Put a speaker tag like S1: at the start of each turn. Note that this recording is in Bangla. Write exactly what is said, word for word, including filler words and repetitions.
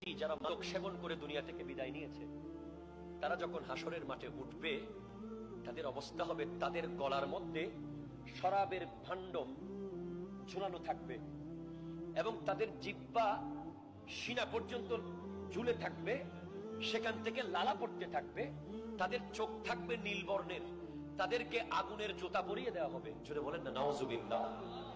S1: যারা মাদক সেবন করে দুনিয়া থেকে বিদায় নিয়েছে, তারা যখন হাসরের মাঠে উঠবে, তাদের অবস্থা হবে তাদের গলার মধ্যে শরাবের ভাণ্ড ঝুলানো থাকবে এবং তাদের জিহ্বা সিনা পর্যন্ত ঝুলে থাকবে, সেখান থেকে লালা পড়তে থাকবে, তাদের চোখ থাকবে নীল বর্ণের, তাদেরকে আগুনের জুতা পরিয়ে দেওয়া হবে। জোরে বলেন না নাউজুবিল্লাহ।